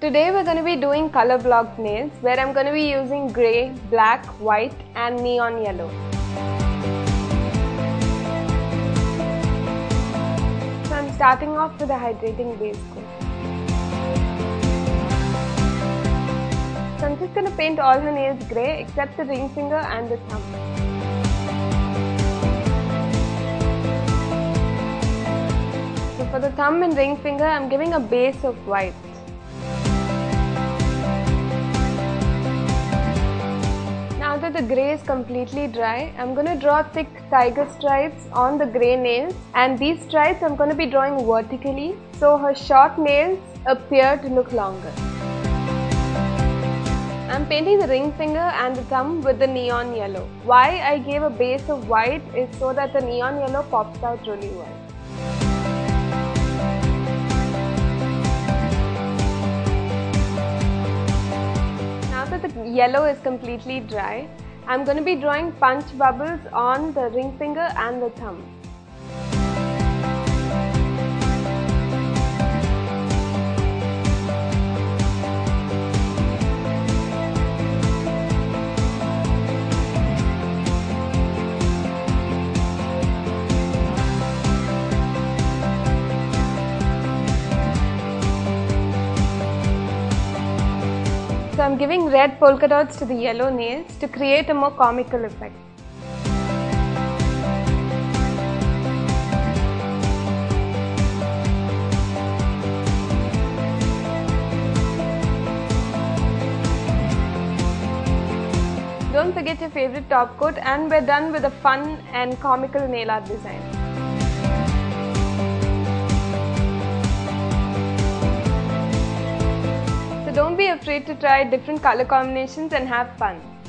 Today we're going to be doing color blocked nails where I'm going to be using grey, black, white and neon yellow. So I'm starting off with a hydrating base coat. So I'm just going to paint all her nails grey except the ring finger and the thumb. So for the thumb and ring finger I'm giving a base of white. Now that the grey is completely dry, I'm going to draw thick tiger stripes on the grey nails, and these stripes I'm going to be drawing vertically so her short nails appear to look longer. I'm painting the ring finger and the thumb with the neon yellow. Why I gave a base of white is so that the neon yellow pops out really well. The yellow is completely dry. I'm going to be drawing punch bubbles on the ring finger and the thumb. So I'm giving red polka dots to the yellow nails to create a more comical effect. Don't forget your favorite top coat, and we're done with a fun and comical nail art design. So don't be afraid to try different color combinations and have fun.